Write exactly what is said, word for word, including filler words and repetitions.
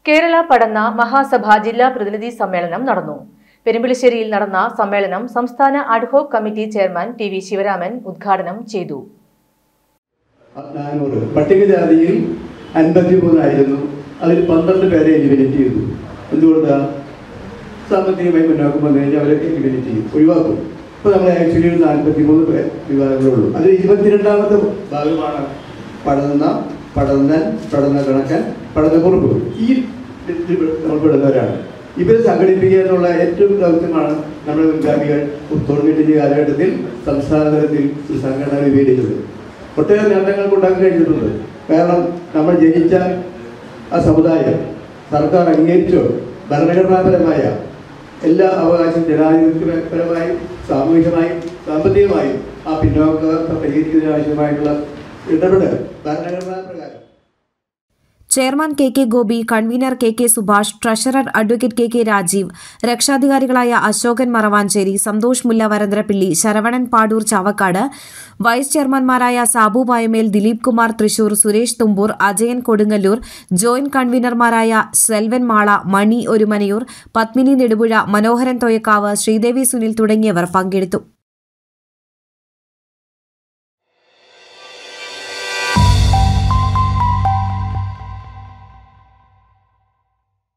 കേരള പഠന മഹാസഭ ജില്ലാ പ്രതിനിധി സമ്മേളനം നടന്നു. പെരുമ്പിളിശ്ശേരിയിൽ നടന്ന സമ്മേളനം സംസ്ഥാന ad hoc committee chairman T V Sivaraman ഉദ്ഘാടനം ചെയ്തു. പട്ടികജാതിയിൽ അൻപത്തിമൂന്നായിരുന്നു. അതിൽ പന്ത്രണ്ട് പേരെ എലിമിനേറ്റ് ചെയ്തു. എന്തുകൊണ്ടാണ്? സാമ്പത്തികമായി മുന്നോക്കം വന്നു കഴിഞ്ഞാൽ അവരെ എലിമിനേറ്റ് ചെയ്യും, ഒഴിവാക്കും. ഇപ്പോൾ നമ്മൾ ആക്ച്വലി ഒരു നാൽപ്പത്തി മൂന്ന് പേർ വിഭാഗങ്ങളുള്ളൂ. അതിൽ ഇരുപത്തിരണ്ടാമത്തെ ഭാഗമാണ് പഠന പഠനൻ പഠനകണക്കൻ പഠനക്കുറിപ്പ്. ഈ നമ്മൾ പെടുന്നവരാണ്. ഇവരെ സംഘടിപ്പിക്കുക എന്നുള്ള ഏറ്റവും ദൗത്യമാണ് നമ്മുടെ മുൻഗാമികൾ തൊണ്ണൂറ്റഞ്ച് കാലഘട്ടത്തിൽ സംസ്ഥാന തലത്തിൽ ഒരു സംഘടന രൂപീകരിച്ചത്. ഒട്ടേറെ നേട്ടങ്ങൾക്ക് ഉണ്ടാക്കാൻ കഴിഞ്ഞിട്ടുണ്ട്. കാരണം നമ്മൾ ജനിച്ച ആ സമുദായം സർക്കാർ അംഗീകരിച്ചോ ഭരണഘടനാപരമായ എല്ലാ അവകാശം ജനാധിപത്യപരമായും സാമൂഹികമായും സാമ്പത്തികമായും ആ പിന്നോക്കം പരിഹരിക്കുന്നതിന് ആവശ്യമായിട്ടുള്ള ഇടപെടൽ ഭരണഘടനാ പ്രകാരം. Chairman K K Gopi, convener K K Subhash, treasurer advocate K K Rajeev, രക്ഷാധികാരികളായ അശോകൻ മറവാഞ്ചേരി, സന്തോഷ് മുല്ല വരന്തരപ്പിള്ളി, ശരവണൻ പാടൂർ ചാവക്കാട്, വൈസ് ചെയർമാൻമാരായ സാബു പായമേൽ, ദിലീപ് കുമാർ തൃശൂർ, സുരേഷ് തുമ്പൂർ, അജയൻ കൊടുങ്ങല്ലൂർ, ജോയിന്റ് കൺവീനർമാരായ സെൽവൻ മാള, മണി ഒരുമനയൂർ, പത്മിനി നെടുപുഴ, മനോഹരൻ തൊയക്കാവ്, ശ്രീദേവി സുനിൽ തുടങ്ങിയവർ പങ്കെടുത്തു.